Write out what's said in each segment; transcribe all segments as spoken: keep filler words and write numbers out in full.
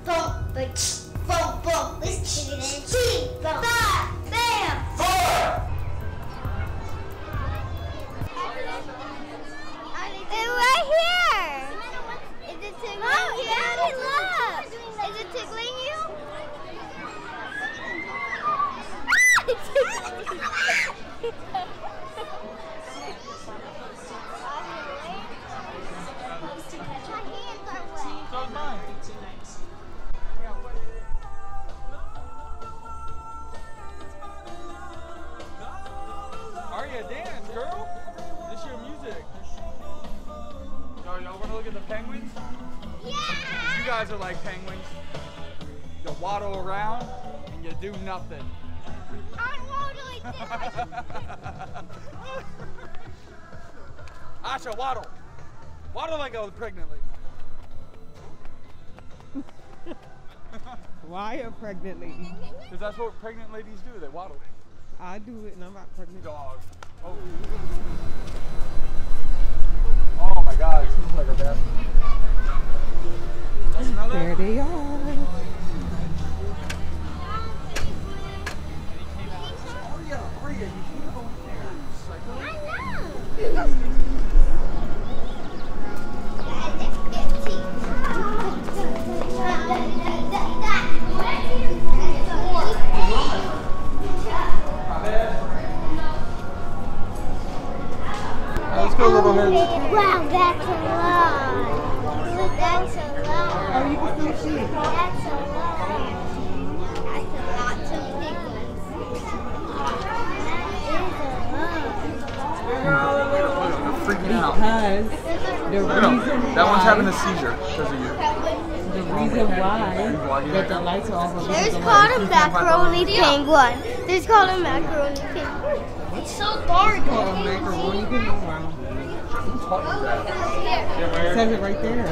boom, boom, boom, boom. It's chicken and cheese. Boom. Five, bam. Four. It's right here. Is it tickling oh, you? Daddy, look. Is it tickling you? So is mine. Aria, dance, girl. This is your music. Y'all want to look at the penguins? Yeah! You guys are like penguins. You waddle around and you do nothing. I'm totally doing. Asha, waddle. Waddle like a pregnant lady. Why a pregnant lady? Because that's what pregnant ladies do. They waddle. I do it and I'm not pregnant. Dog. Oh. Oh my God, it smells like a bathroom. Smell that? There they are. Aria, Aria, you can't go in there. Psycho. I know. Let's go, little heads. Wow, that's a lot. Look, that's a lot. Oh, you can still see it. That's a lot. That's a lot of big ones. That is a lot. They're freaking out. Because the Look at 'em. reason That one's why, having a seizure because of you. the reason why that the lights are off are because There's the called lights a macaroni penguin. There's called a macaroni penguin. It's so dark. are a macaroni penguin. Wow. Who taught you that? It says it right there.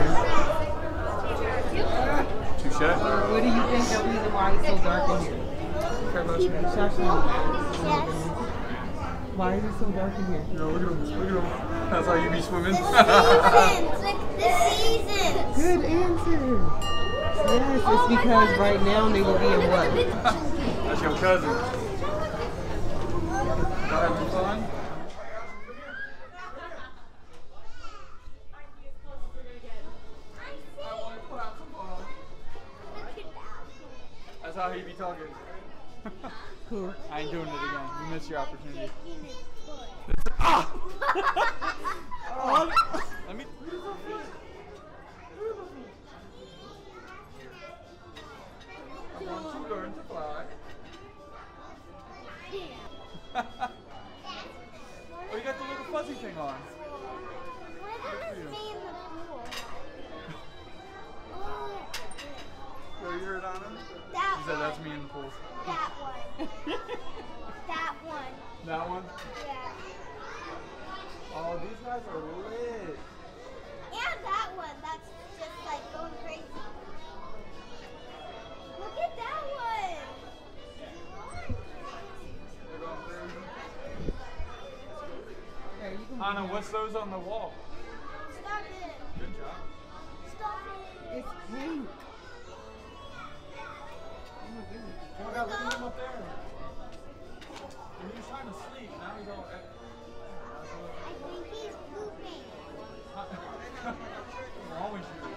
Touche. What do you think the reason why it's so dark in here? Care about you. Shasha, Yes. why is it so dark in here? Yo, look at him. Look at him. That's how you be swimming. The seasons. Like the seasons. Good answer. Yes, it's because right now they will be in what? That's your cousin. Y'all having fun? That's how he be talking. Who? I ain't doing it again. You missed your opportunity. Kicking its foot. Ah! Oh, let me. I want to learn to fly. Oh, you got the little fuzzy thing on. Why does it stay in the pool? Yo, you heard on him? That He said that's one. me in the pool. That one. That one. That one? Yeah. Oh, these guys are lit. And that one. That's just like going crazy. Look at that one. They're going crazy. Hey, you can Anna, what's those on the wall? Stop it. Good job. Stop it. It's pink. Oh my goodness. Oh my God, look at him up there. And he was trying to sleep. Now he's all. I think he's pooping. What's wrong with you?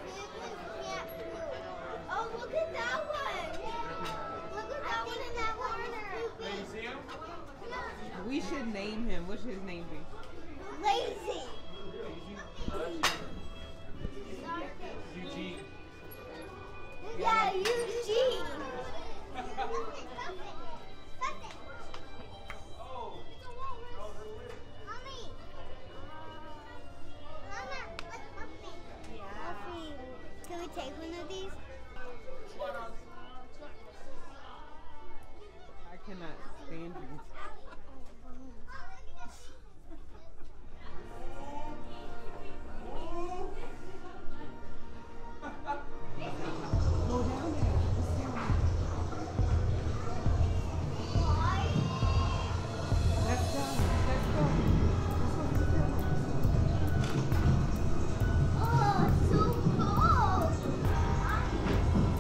Oh, look at that one. Look at that one in that water. Hey, you see him? We should name him. What should his name be? Lazy. Eugene. Yeah, Eugene. Mommy. Mama, what's something? Yeah. Can we take one of these? I cannot stand you. Go down there. Let's down there. Let's go. Let's go. Let's go. Oh, it's so cold.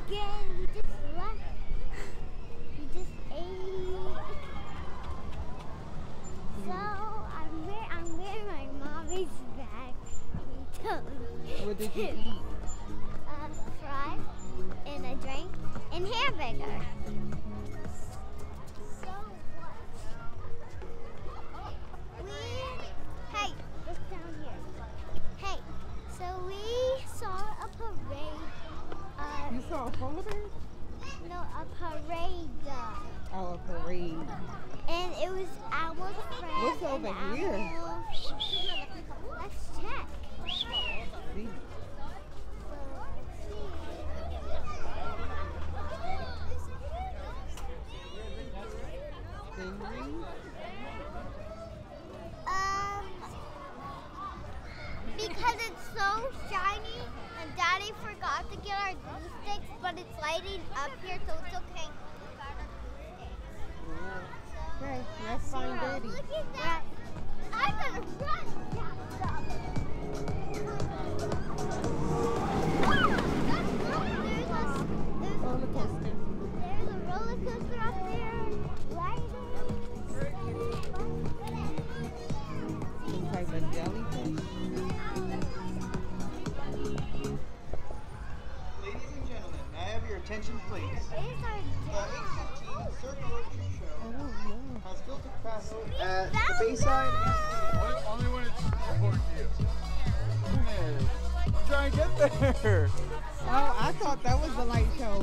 again. We just left. We just ate. So I'm wearing, I'm wearing my mommy's bag. What did you eat? Uh, fries and a drink and hamburger. So what? We, hey, look down here. Hey, so we saw a parade. Uh, You saw a polar bear? no, a parade. Oh, a parade. And it was our friend. What's over and here? our- Let's check. See? Stingrays? Um, because it's so shiny, and Daddy forgot to get our glue sticks, but it's lighting up here, so it's okay. Okay, let's find Daddy. Look at that! I'm gonna run! There's a, there's Roller coaster. There's a roller coaster up there. Some type of jellyfish. Ladies and gentlemen, may I have your attention, please? The eight fifteen Circle Orchard Show I don't know. has built a capacity at the found Bayside. Only, only when it's important to you. Try and get there. Oh, I thought that was the light show.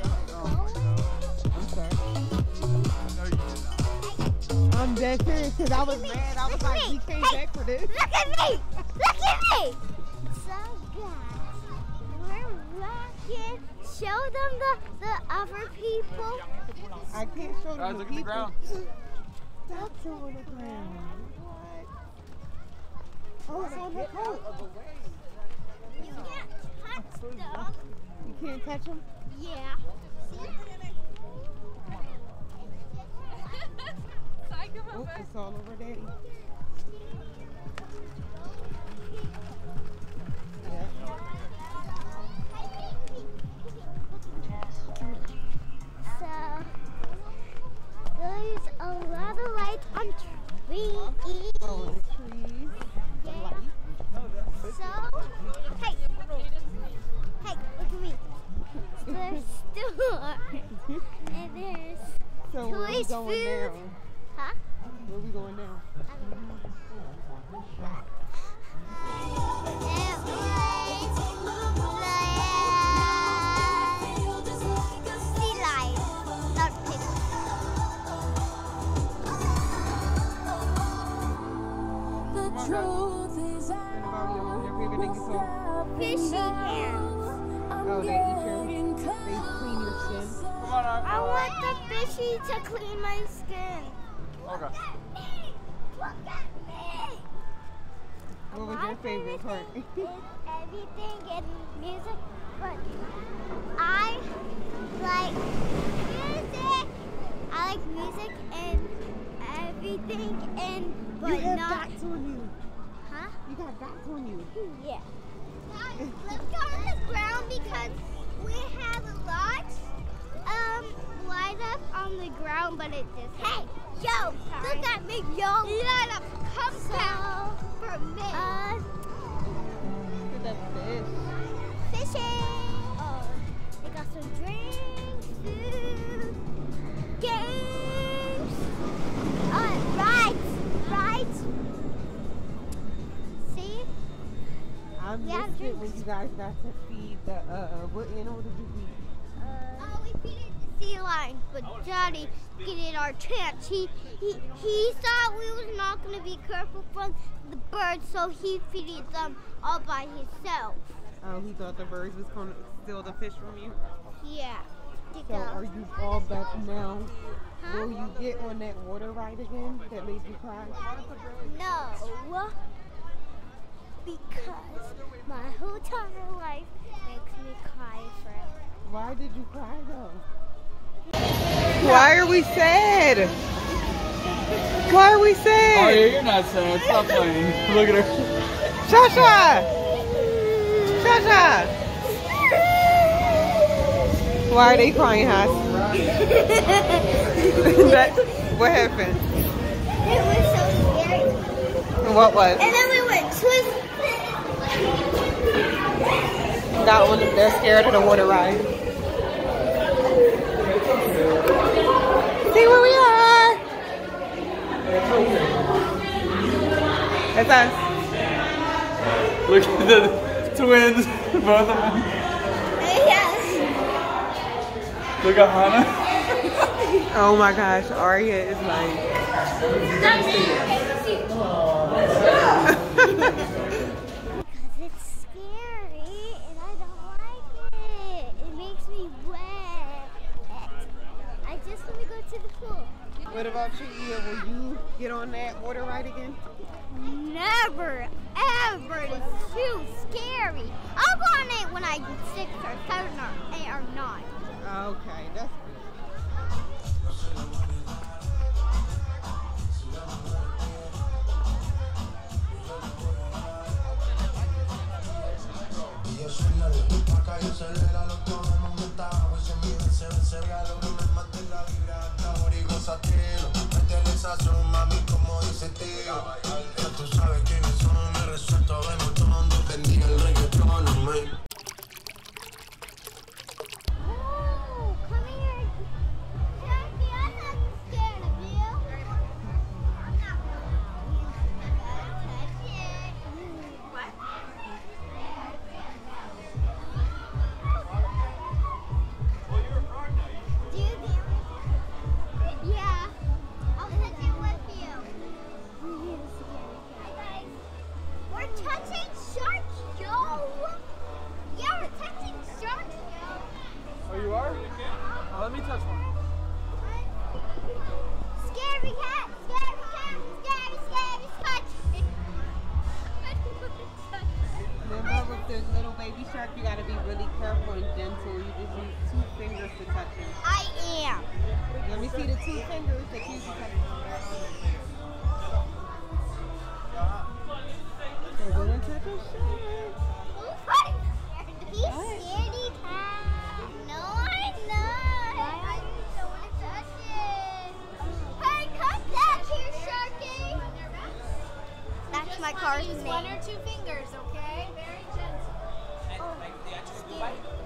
I'm sorry. No, you did not. I'm dead serious because I was mad. I was Look like, at we me. came Hey. back for this. Look at me! Look at me! So guys, we're rocking. Show them the, the other people. I can't show Guys, them look the at the people. ground. That's on the ground. What? Oh, it's on the coat. You can't touch them. You can't touch them? Yeah. Oh, it's all over Daddy. Yeah. So, there's a lot of lights on trees. Oh, the trees. The Yeah. light. So, hey, hey, look at me. There's store, and there's, So where we Toys, going food. now? huh? Where we going now? I don't know. It was like sea lion, not pig. The truth is And about your, your favorite thing is so. Fishy hands. Oh, they eat your, they clean your skin. Come on, I Arthur. want the fishy to clean my skin. Okay. Look at me! What was My your favorite part? thing is everything and music, but I like music. I like music and everything, and but You have not. dots on you. Huh? You got dots on you. Yeah. Let's go on the ground because we have a lot um light up on the ground, but it just hey yo, look at me yo, light up compound for me. Uh, Look at that fish. fishing. Oh, they got some drinks, food, games. Oh, rides, rides. See? I We have missed it when drinks. you guys got to feed the, uh, what animal did you feed? Oh, we feeded the sea lion, but Daddy getting our chance. He he he thought we was not gonna be careful from the birds, so he feeded them all by himself. Oh, he thought the birds was going to steal the fish from you. Yeah. Take So off. are you all back now? Huh? Will you get on that water ride again that made you cry? No. Because my whole entire life makes me cry forever. Why did you cry though? Why are we sad? Why are we Oh, yeah, sad? you're not sad. Stop playing. Look at her. Shasha! Shasha! Why are they crying, Haas? That, what happened? It was so scary. What was? And then we went twist. That one, they're scared of the water ride. See where we are? That's us. Look at the twins, both of them. Yes. Look at Hannah. Oh my gosh, Arya is like. Because it's scary and I don't like it. It makes me wet. I just want to go to the pool. What about you, Ia? Will you get on that water ride again? Never, ever. It's too scary. I'll go on it when I'm six or seven or eight or nine. Okay, that's good. Oh, come here. Jackie, I'm not scared of you. I'm not. Touch it. What? Do you think? Yeah. I'll touch it with you. We're touching sharks, Joe. Yeah, we're touching sharks, Joe. Oh, you are? Oh, let me touch one. Scary cat, scary cat, scary, scary, touch it. Remember with the little baby shark, you gotta be really careful and gentle. You just use two fingers to touch him. I am. Let me see the two fingers that you can touch. They're gonna touch a shark. He's scaredy cat. No, I'm not. I don't want to touch it. Hey, come back here, Sharky. That's my car's name. One or two fingers, okay? Very gentle. Oh, scary.